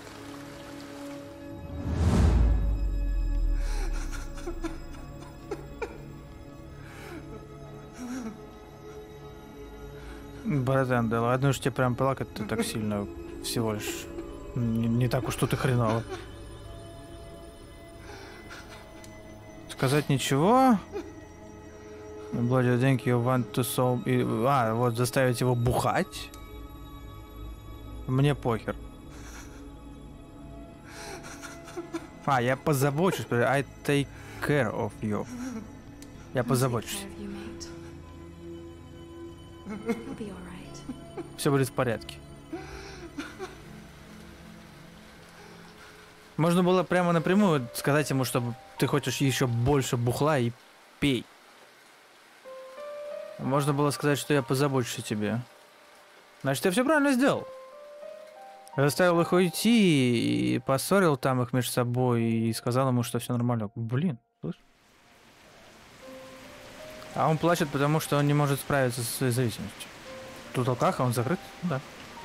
Братан, да ладно уж тебе прям плакать-то так сильно всего лишь. Не так уж тут и хреново. Сказать ничего. Bloody think you want to solve... А, вот заставить его бухать. Мне похер. А, я позабочусь. I take care of you. Я позабочусь. Все будет в порядке. Можно было прямо напрямую сказать ему, чтобы ты хочешь еще больше бухла и пей. Можно было сказать, что я позабочусь о тебе. Значит, я все правильно сделал. Заставил их уйти и поссорил там их между собой и сказал ему, что все нормально. Блин, слышь? А он плачет, потому что он не может справиться со своей зависимостью. Тут алкаха, он закрыт? Да.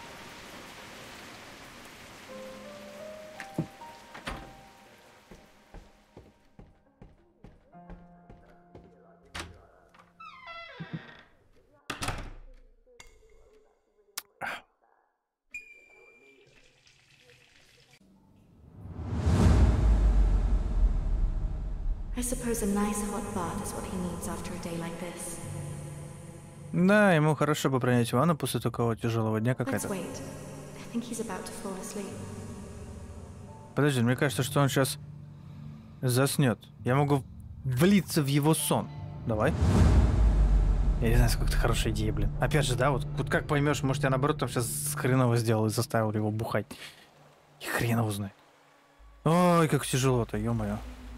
I suppose a nice hot bath is what he needs after a day like this. Да, ему хорошо бы принять ванну после такого тяжелого дня, как Let's это. wait. I think he's about to fall asleep. Подожди, мне кажется, что он сейчас заснет. Я могу влиться в его сон. Давай. Я не знаю, сколько это хорошая идея, блин. Опять же, да, вот как поймешь, может, я наоборот там сейчас хреново сделал и заставил его бухать. И хрен его знает. Ой, как тяжело-то, ё-моё.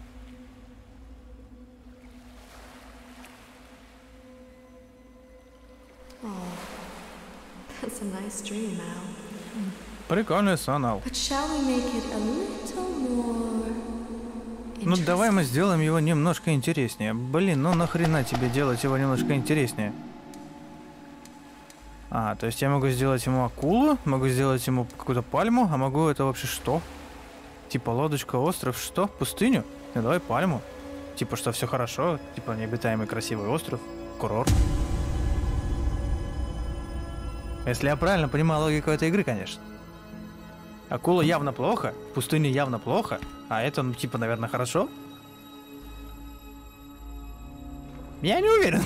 That's a nice dream, Al. Прикольный сон, Ал. But shall we make it a little more Ну давай мы interesting? сделаем его немножко интереснее. Блин, ну нахрена тебе делать его немножко интереснее? А, то есть я могу сделать ему акулу, могу сделать ему какую-то пальму, а могу это вообще что? Типа лодочка, остров, что? Пустыню? Ну давай пальму. Типа что все хорошо, типа необитаемый красивый остров, курорт. Если я правильно понимаю логику этой игры, конечно. Акула явно плохо, пустыня явно плохо, а это, ну, типа, наверное, хорошо? Я не уверен.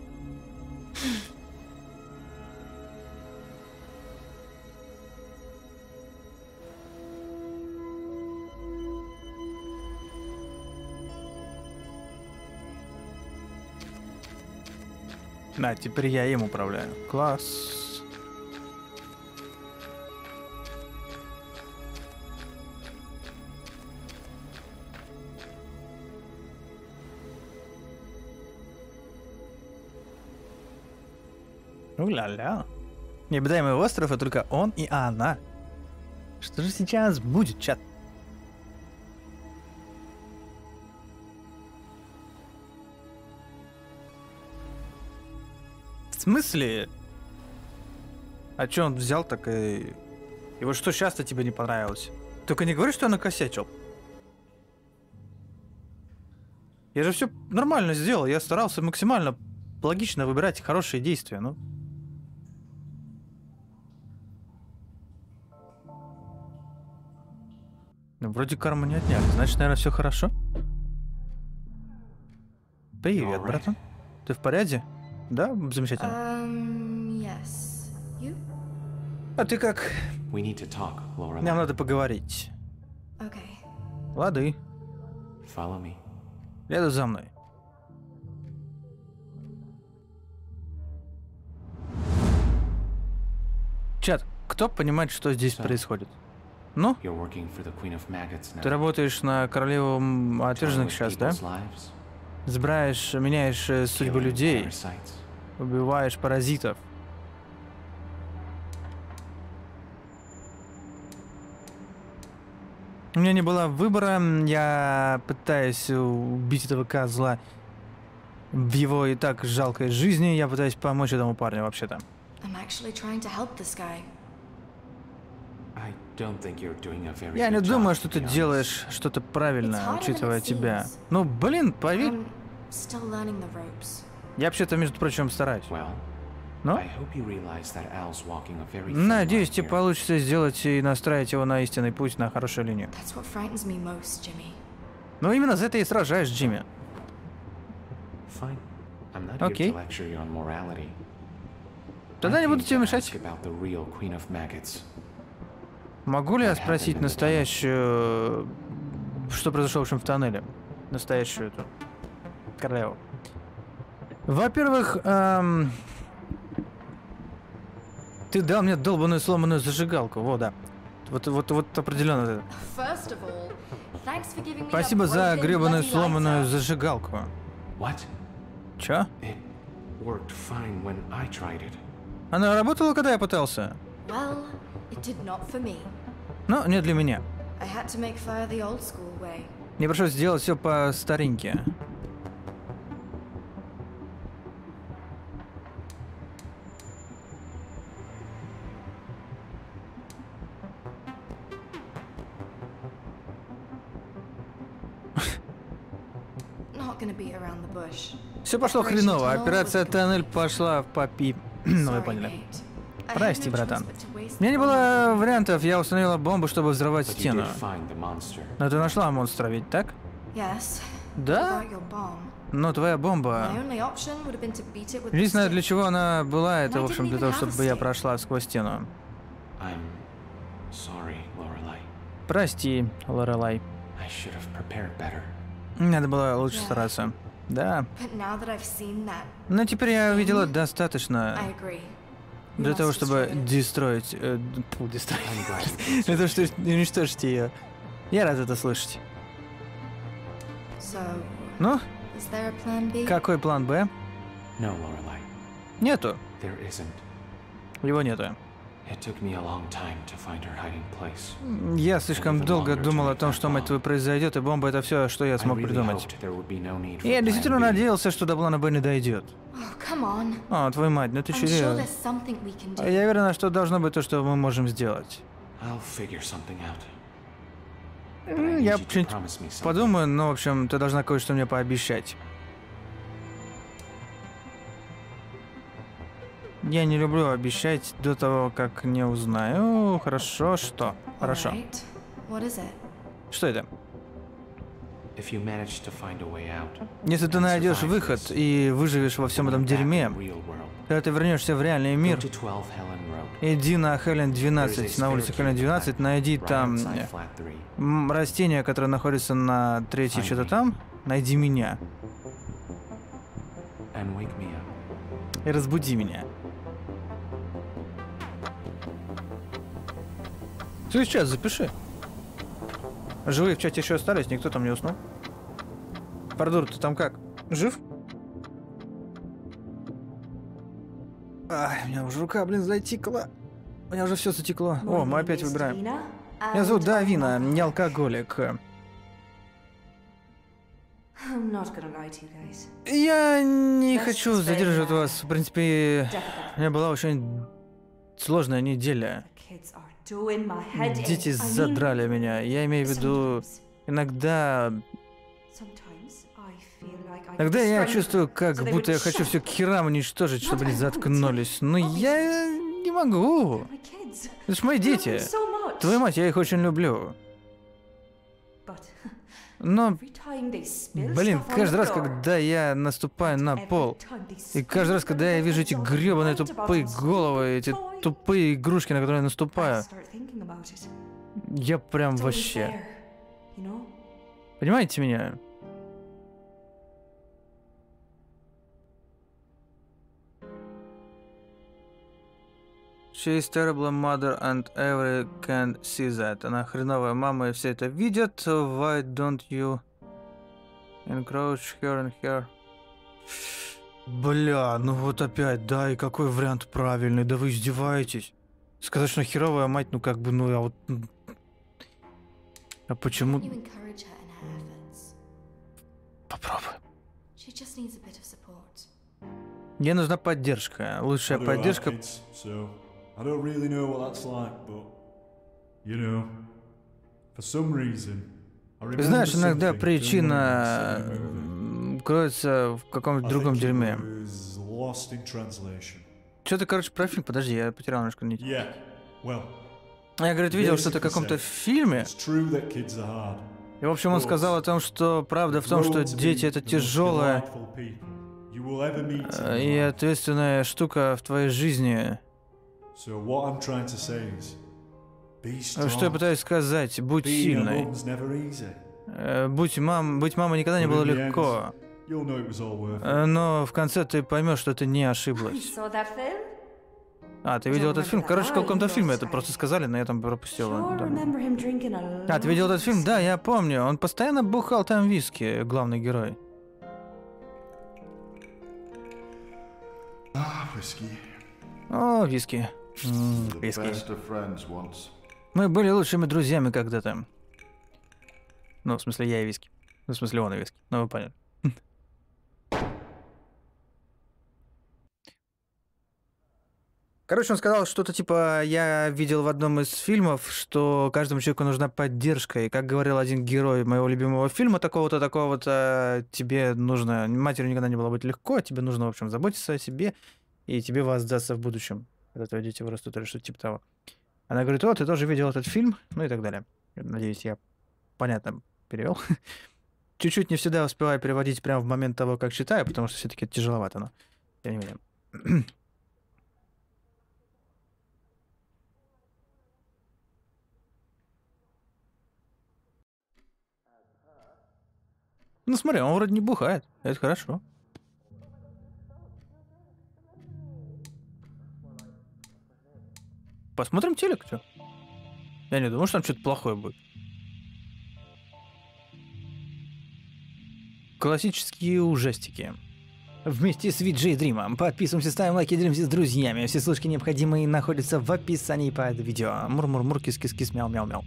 Да, теперь я им управляю. Класс. У-ля-ля. Необитаемый остров, и только он и она. Что же сейчас будет, чат? В смысле? А чё он взял так и... И вот что сейчас-то тебе не понравилось? Только не говори, что я накосячил. Я же все нормально сделал, я старался максимально логично выбирать хорошие действия, ну. Ну, вроде карму не отняли, значит, наверное, все хорошо. Привет, братан. Ты в порядке? Да, замечательно. Yes. You? А ты как? We need to talk, Laura. Нам надо поговорить. Okay. Лады. Follow me. Следуй за мной. Чат, кто понимает, что здесь происходит? Ну? You're working for the Queen of Maggots now. Ты работаешь на королеву отверженных сейчас, да? Забираешь, меняешь судьбу людей, убиваешь паразитов. У меня не было выбора, я пытаюсь убить этого козла в его и так жалкой жизни, я пытаюсь помочь этому парню вообще-то. I'm actually trying to help this guy. I don't think you're doing a very Я не good думаю, job, что to ты be honest. делаешь что-то правильно, It's harder than учитывая it тебя. seems. Ну, блин, поверь. I'm still learning the ropes. Я вообще-то, между прочим, стараюсь. Well, Ну? I hope you realize that Al's walking a very thin Надеюсь, line тебе here. получится сделать и настраивать его на истинный путь, на хорошую линию. That's what frightens me most, Jimmy. Ну, именно за это и сражаешь, Джимми. Fine. I'm not Окей. here to lecture you on morality. Тогда I не буду came тебе to мешать. ask about the real Queen of Maggots. Могу ли я спросить настоящую... Что произошло, в общем, в тоннеле? Настоящую эту... королеву. Во-первых, ты дал мне долбаную сломанную зажигалку. Во, да. Вот определенно. First of all, thanks for giving me Спасибо that за broken гребаную bloody сломанную lighter. зажигалку. What? Чё? It worked fine when I tried it. Она работала, когда я пытался? Well, it did not for me. Но не для меня. I had to make fire the old school way. Мне пришлось сделать все по старинке. Not gonna be around the bush. Все пошло хреново. Операция «Тоннель» пошла в попи. Ну, вы Sorry, поняли. mate. I had Прости, no братан. choice but to waste У меня не the было bomb. вариантов, я установила бомбу, чтобы взорвать But you стену. did find the monster. Но ты нашла монстра, ведь так? Yes. Да? About your bomb. Но твоя My бомба... only option would have been to beat it with the Единственное, для stick. чего она была, это, I в общем, didn't для even того, have a чтобы я stick. прошла сквозь стену. I'm sorry, Lorelai. Прости, Лорелай. I should have prepared better. Надо было лучше Да. стараться. Да. But now that I've seen that, Но теперь я увидела I достаточно agree. We для must того, чтобы destroy it. дестроить... I'm glad. Для того, чтобы уничтожить ее. Я рад это слышать. So, Ну, is there a plan B? какой план Б? No, Lorelai. Нету. There isn't. Его нету. It took me a long time to find her hiding place. Я слишком долго думал о том, что, мать твою, произойдет, и бомба — это все, что я I смог really придумать. hoped there would be no need for Я plan действительно B. надеялся, что до плана Б не дойдет. Oh, come on. О, твою мать, ну ты I'm sure серьезно? there's something we can do. Я уверена, что должно быть то, что мы можем сделать. I'll figure something out. But I need Я you to что-нибудь promise me something. подумаю, но, в общем, ты должна кое-что мне пообещать. Я не люблю обещать до того, как не узнаю. Хорошо, что? Хорошо. Alright. What is it? Что это? If you manage to find a way out, Если ты and найдешь survive выход this, и выживешь во всем этом come back дерьме, in the real world, когда ты вернешься в реальный go мир, to 12 Helen Road. иди на Хелен There is a 12, на улице spare Хелен key 12, flat найди right там outside flat 3. растение, которое находится на третьей Find что-то me. там, найди меня And wake me up. и разбуди меня. Ты сейчас запиши. Живые в чате еще остались, никто там не уснул. Пардур, ты там как? Жив? Ай, у меня уже рука, блин, затекла. У меня уже все затекло. О, мы опять выбираем. Меня зовут Давина, не алкоголик. Я не хочу задерживать вас. В принципе, у меня была очень сложная неделя. Дети задрали меня. Я имею в виду, иногда я чувствую, как будто я хочу все к херам уничтожить, чтобы они заткнулись. Но я не могу. Это ж мои дети. Твою мать, я их очень люблю. Но, блин, каждый раз, когда я наступаю на пол, и каждый раз, когда я вижу эти гребаные тупые головы, эти тупые игрушки, на которые я наступаю, я прям вообще... Понимаете меня? She is terrible mother and every can see that. Она хреновая мама и все это видят. Why don't you encroach her and her? Бля, ну вот опять, да, и какой вариант правильный? Да вы издеваетесь. Сказать, что херовая мать, ну как бы, ну я вот... А почему... Попробуй. Мне нужна поддержка. Лучшая поддержка... I don't really know what that's like, but you know, for some reason, I remember Знаешь, иногда something причина during the movie. кроется в каком-то другом I think it дерьме. was lost in translation. Что-то, короче, про фильм, подожди, я потерял немножко нить. Yeah, well, Я, говорит, видел что-то в каком-то фильме. it's true that kids are hard. И, в общем, он сказал о том, что правда в том, что дети — это тяжелая и ответственная штука в твоей жизни. So what I'm trying to say is, be strong. Что я пытаюсь сказать? Будь Being a сильной. mum's never easy. Быть мамой никогда не было легко. You'll know it was all worth it. Но в конце ты поймешь, что ты не ошиблась. А, ты видел этот фильм? Короче, в каком-то фильме это просто сказали, но я там пропустил. Да. А, ты видел этот фильм? Да, я помню. Он постоянно бухал там виски, главный герой. Whiskey. О, виски. The Виски. best of friends once. Мы были лучшими друзьями когда-то. Ну, в смысле, я и виски. Ну, в смысле, он и виски. Ну, вы поняли. Короче, он сказал что-то типа, я видел в одном из фильмов, что каждому человеку нужна поддержка. И как говорил один герой моего любимого фильма, такого-то, такого-то, тебе нужно... Матерью никогда не было быть легко, тебе нужно, в общем, заботиться о себе, и тебе воздастся в будущем, когда твои дети вырастут, или что-то типа того. Она говорит, о, ты тоже видел этот фильм? Ну и так далее. Надеюсь, я понятно перевел. Чуть-чуть не всегда успеваю переводить прямо в момент того, как читаю, потому что все-таки это тяжеловато, но тем не менее. Ну смотри, он вроде не бухает. Это хорошо. Посмотрим телек, что? Я не думаю, что там что-то плохое будет. Классические ужастики. Вместе с VJ Dream. Подписываемся, ставим лайки, делимся с друзьями. Все ссылки необходимые находятся в описании под видео. Мур-мур-мур, кис-кис-кис, мяу-мяу-мяу.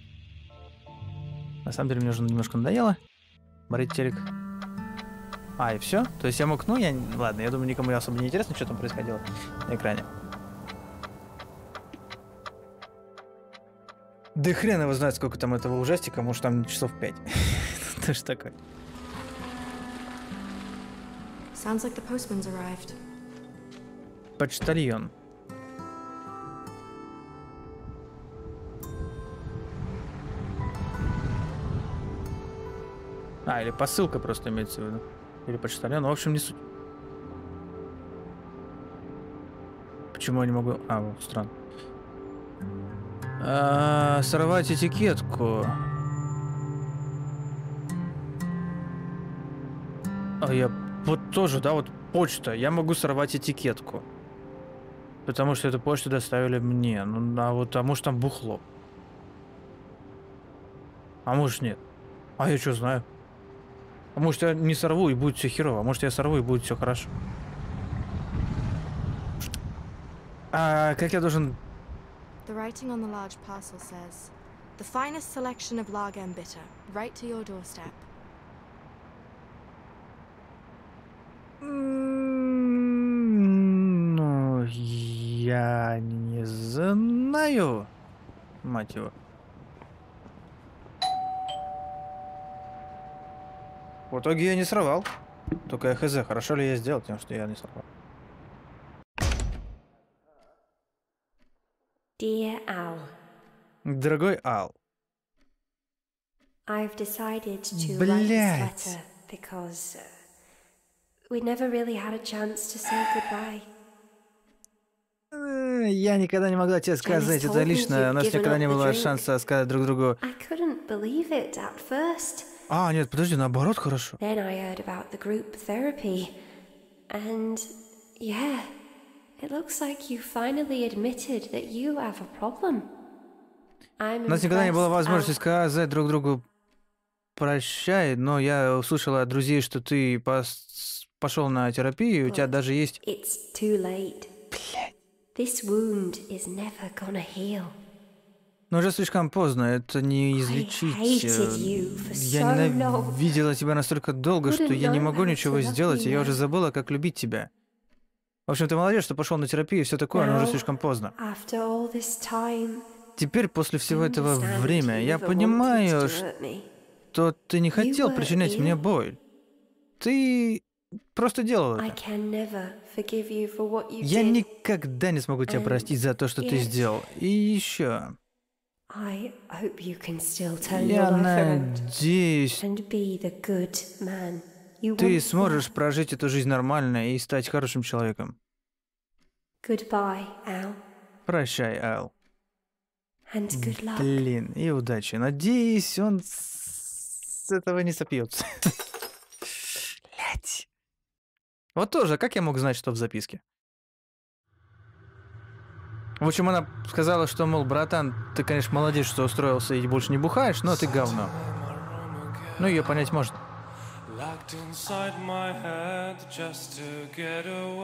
На самом деле мне уже немножко надоело смотреть телек. А, и все? То есть я мог, ну, я... Ладно, я думаю, никому особо не интересно, что там происходило на экране. Да хрен его знает, сколько там этого ужастика, может там часов 5. Это ж такое. Sounds like the postman's arrived. Почтальон. А, или посылка просто имеется в виду. Или почтальон, в общем, не суть. Почему я не могу... А, вот, странно. Сорвать этикетку. А я... Вот тоже, да, вот почта. Я могу сорвать этикетку. Потому что эту почту доставили мне. Ну, а вот, а может там бухло. А может нет. А я что знаю? А может я не сорву и будет все херово. А может я сорву и будет все хорошо. А как я должен... The writing on the large parcel says, "The finest selection of lager and bitter, right to your doorstep." Ну, я не знаю. Мать его. В итоге я не сорвал. Только я хз, хорошо ли я сделал тем, что я не сорвал. Dear Al, Дорогой Ал. I've decided to write this Блядь. letter because we never really had a chance to say goodbye. Я никогда не могла тебе сказать это лично. У нас никогда не было шанса сказать друг другу. I couldn't believe it at first. А, нет, подожди, наоборот, хорошо. Then I heard about the group therapy, and yeah, it looks like you finally admitted that you have a problem. I'm У нас никогда не было impressed, возможности Al. сказать друг другу прощай, но я услышала от друзей, что ты пошел на терапию, и у тебя даже есть... It's too late. This wound is never gonna heal. Но уже слишком поздно, это не излечить. Я ненавидела тебя настолько долго, что я не могу ничего сделать, и я уже забыла, как любить тебя. В общем, ты молодец, что пошел на терапию и все такое, но уже слишком поздно. After all this time, Теперь, после всего этого времени, я понимаю, что ты не хотел причинять мне боль. Ты просто делал I это. can never forgive you for what you Я did. никогда не смогу тебя простить за то, что ты сделал. И еще. I hope you can still turn your Я life around надеюсь, and be the good man you ты once сможешь прожить эту жизнь нормально и стать хорошим человеком. were. Goodbye, Al, Прощай, Ал. and good luck. Блин, и удачи. Надеюсь, он с этого не сопьется. Блять. Вот тоже, как я мог знать, что в записке? В общем, она сказала, что, мол, братан, ты, конечно, молодец, что устроился и больше не бухаешь, но ты говно. Ну, ее понять можно. Locked inside my head just to get away.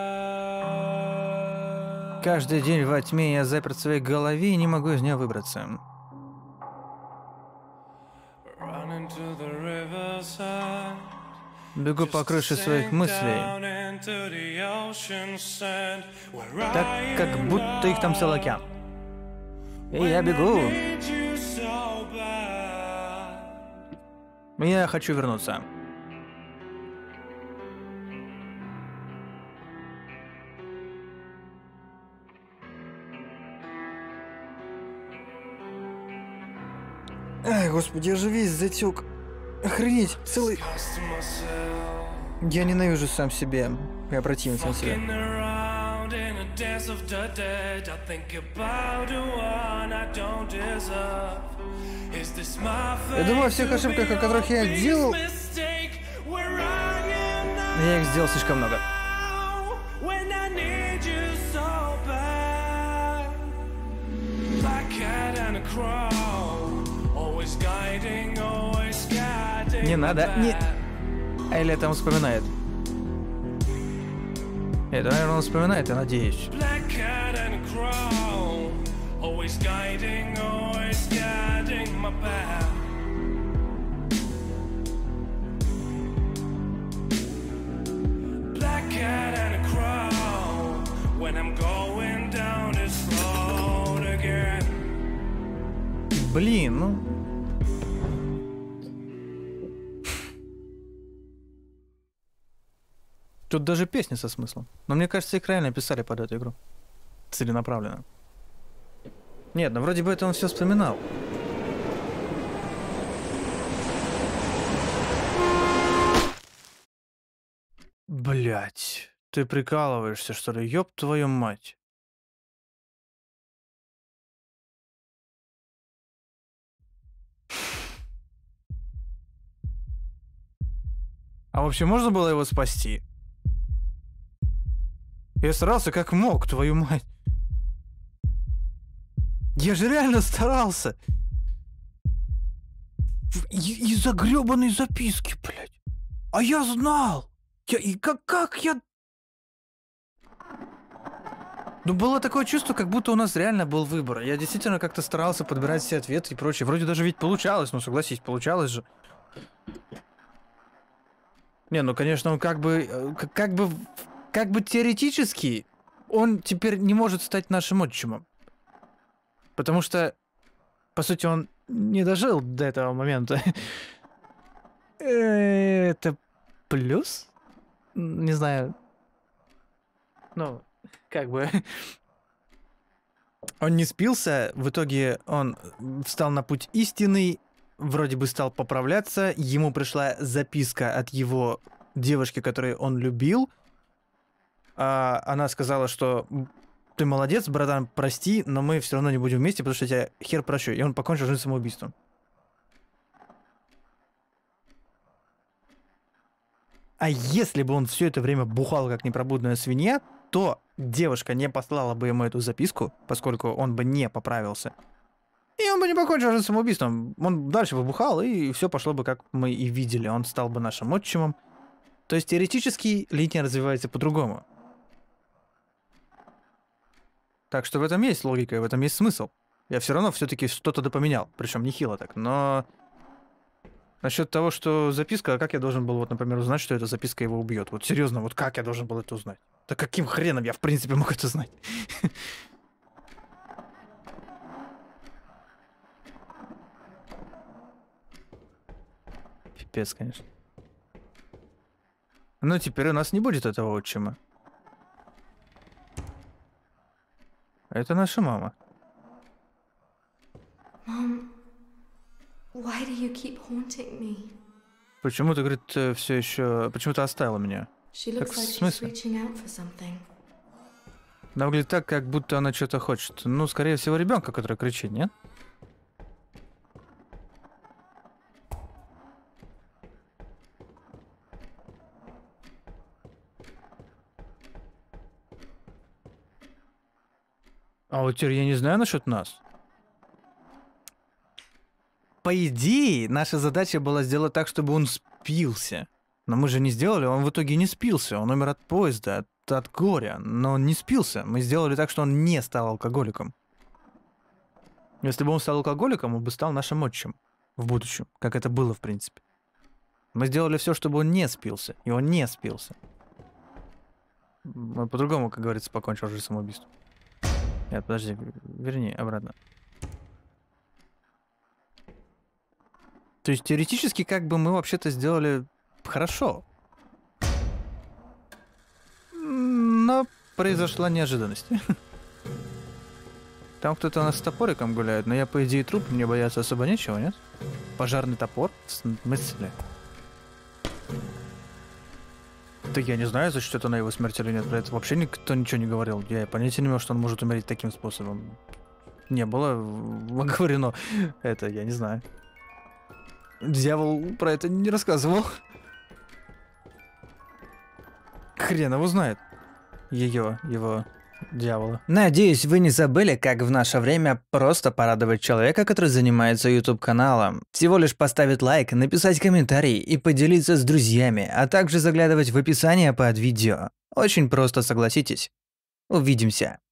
Каждый день во тьме я заперт в своей голове и не могу из нее выбраться. Run into the riverside. Бегу по крыше своих мыслей, так как будто их там целый океан. И я бегу. Я хочу вернуться. Ай, господи, я же весь затек. Охренеть, целый... Я ненавижу сам себя. Я противен сам себе. Я думаю о всех ошибках, о которых я делал. Я их сделал слишком много. Не надо, не... Или это он вспоминает? Это, наверное, он вспоминает, я надеюсь. Блин, ну... Тут даже песни со смыслом. Но мне кажется, их реально писали под эту игру. Целенаправленно. Нет, ну вроде бы это он все вспоминал. Блять, ты прикалываешься, что ли? Ёб твою мать. А вообще можно было его спасти? Я старался как мог, твою мать. Я же реально старался. Из-за грёбаной записки, блядь. А я знал. И как я... Ну, было такое чувство, как будто у нас реально был выбор. Я действительно как-то старался подбирать все ответы и прочее. Вроде даже ведь получалось, ну, согласись, получалось же. Не, ну, конечно, он как бы теоретически он теперь не может стать нашим отчимом. Потому что, по сути, он не дожил до этого момента. Это плюс? Не знаю. Ну, как бы... Он не спился, в итоге он встал на путь истинный, вроде бы стал поправляться, ему пришла записка от его девушки, которую он любил. Она сказала, что ты молодец, братан, прости, но мы все равно не будем вместе, потому что я тебя хер прощу. И он покончил жизнь самоубийством. А если бы он все это время бухал как непробудная свинья, то девушка не послала бы ему эту записку, поскольку он бы не поправился. И он бы не покончил жизнь самоубийством. Он дальше бы бухал, и все пошло бы, как мы и видели. Он стал бы нашим отчимом. То есть теоретически линия развивается по-другому. Так что в этом есть логика, и в этом есть смысл. Я все равно все-таки что-то допоменял, причем нехило так, но... Насчет того, что записка, как я должен был, вот, например, узнать, что эта записка его убьет? Вот серьезно, вот как я должен был это узнать? Да каким хреном я, в принципе, мог это знать? Пипец, конечно. Но теперь у нас не будет этого отчима. Это наша мама. Mom, why do you keep haunting me? Почему ты, говорит, все еще... Почему ты оставила меня? She Так, looks в like she's смысле? reaching out for something. Она выглядит так, как будто она что-то хочет. Ну, скорее всего, ребенка, который кричит, нет? А вот теперь я не знаю насчет нас. По идее, наша задача была сделать так, чтобы он спился. Но мы же не сделали, он в итоге не спился. Он умер от поезда, от горя. Но он не спился. Мы сделали так, что он не стал алкоголиком. Если бы он стал алкоголиком, он бы стал нашим отчим в будущем, как это было, в принципе. Мы сделали все, чтобы он не спился. И он не спился. Он по-другому, как говорится, покончил жизнь самоубийством. Нет, подожди, верни обратно. То есть теоретически как бы мы вообще-то сделали хорошо. Но произошла неожиданность. Там кто-то у нас с топориком гуляет, но я, по идее, труп, мне бояться особо нечего, нет? Пожарный топор? В смысле? Да я не знаю, за что это на его смерть или нет. Про это вообще никто ничего не говорил. Я понятия не имел, что он может умереть таким способом. Не было оговорено. Это я не знаю. Дьявол про это не рассказывал. Хрен его знает. Его дьявола. Надеюсь, вы не забыли, как в наше время просто порадовать человека, который занимается YouTube-каналом. Всего лишь поставить лайк, написать комментарий и поделиться с друзьями, а также заглядывать в описание под видео. Очень просто, согласитесь. Увидимся.